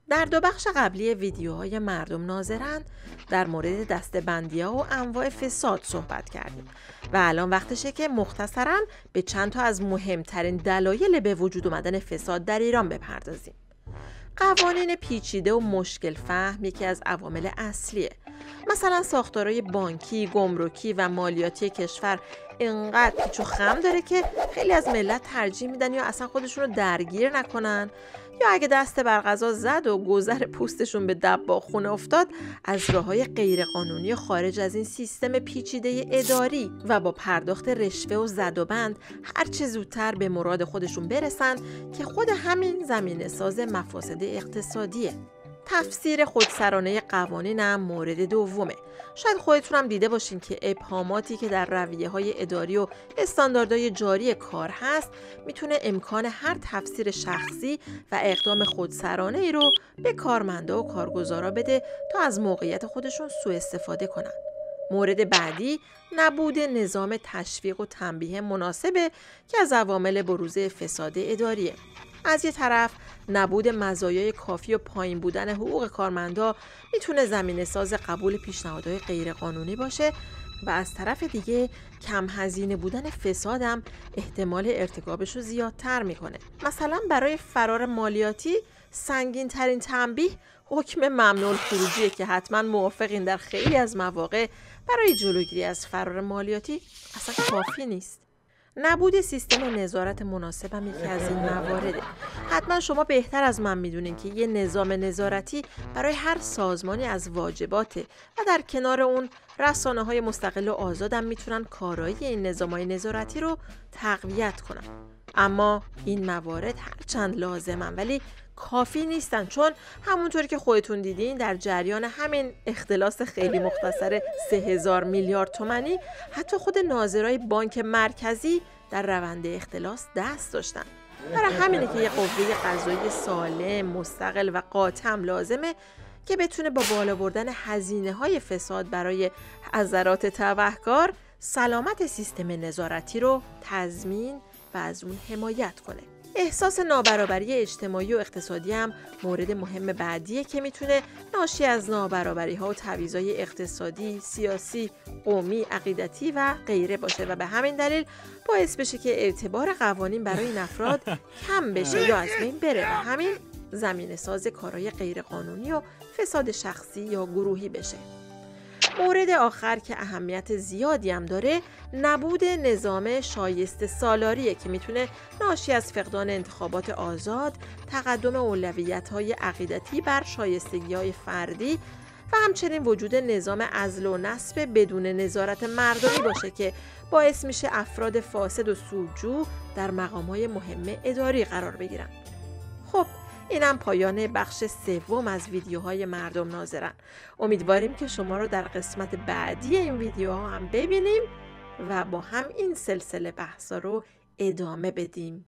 در دو بخش قبلی ویدیوهای مردم ناظرن در مورد دسته‌بندی‌ها و انواع فساد صحبت کردیم و الان وقتشه که مختصراً به چند تا از مهمترین دلایل به وجود اومدن فساد در ایران بپردازیم. قوانین پیچیده و مشکل فهم یکی از عوامل اصلیه. مثلا ساختارهای بانکی، گمرکی و مالیاتی کشور اینقدر پیچ و خم داره که خیلی از ملت ترجیح میدن یا اصلا خودشون رو درگیر نکنن، یا اگه دست بر قضا زد و گذر پوستشون به دباغونه افتاد، از راههای غیرقانونی خارج از این سیستم پیچیده اداری و با پرداخت رشوه و زد و بند هر چه زودتر به مراد خودشون برسن که خود همین زمینه ساز مفاسد اقتصادیه. تفسیر خودسرانه قوانین هم مورد دومه. شاید خودتونم دیده باشین که ابهاماتی که در رویه‌های اداری و استانداردهای جاری کار هست میتونه امکان هر تفسیر شخصی و اقدام خودسرانه ای رو به کارمندا و کارگزارا بده تا از موقعیت خودشون سوء استفاده کنن. مورد بعدی نبود نظام تشویق و تنبیه مناسبه که از عوامل بروز فساد اداریه. از یه طرف نبود مزایای کافی و پایین بودن حقوق کارمندا میتونه زمینه ساز قبول پیشنهادهای غیرقانونی باشه و از طرف دیگه کم هزینه بودن فساد هم احتمال ارتکابش رو زیادتر میکنه. مثلا برای فرار مالیاتی سنگین ترین تنبیه حکم ممنوع الخروجیه که حتما موافقین در خیلی از مواقع برای جلوگیری از فرار مالیاتی اصلا کافی نیست. نبود سیستم نظارت مناسب هم یکی از این موارده. حتما شما بهتر از من میدونین که یه نظام نظارتی برای هر سازمانی از واجباته و در کنار اون رسانه‌های مستقل و آزادم میتونن کارایی این نظام‌های نظارتی رو تقویت کنن. اما این موارد هرچند لازمن ولی کافی نیستن، چون همونطوری که خودتون دیدین در جریان همین اختلاس خیلی مختصر 3000 میلیارد تومانی حتی خود ناظرای بانک مرکزی در روند اختلاس دست داشتن. برای همینه که یه قوه قضایی سالم، مستقل و قاطع لازمه که بتونه با بالا بردن هزینه‌های فساد برای حضرات تبهکار سلامت سیستم نظارتی رو تضمین و از اون حمایت کنه. احساس نابرابری اجتماعی و اقتصادی هم مورد مهم بعدیه که میتونه ناشی از نابرابری‌ها و تبعیض‌های اقتصادی، سیاسی، قومی، عقیدتی و غیره باشه و به همین دلیل باعث بشه که اعتبار قوانین برای این افراد کم بشه یا از بین بره و همین زمینه ساز کارهای غیرقانونی و فساد شخصی یا گروهی بشه. مورد آخر که اهمیت زیادی هم داره نبود نظام شایسته سالاریه که میتونه ناشی از فقدان انتخابات آزاد، تقدم اولویت‌های عقیدتی بر شایستگی‌های فردی و همچنین وجود نظام عزل و نصب بدون نظارت مردمی باشه که باعث میشه افراد فاسد و سودجو در مقام‌های مهم اداری قرار بگیرن. خب اینم پایان بخش سوم از ویدیوهای مردم ناظرن. امیدواریم که شما رو در قسمت بعدی این ویدیوها هم ببینیم و با هم این سلسله بحثا رو ادامه بدیم.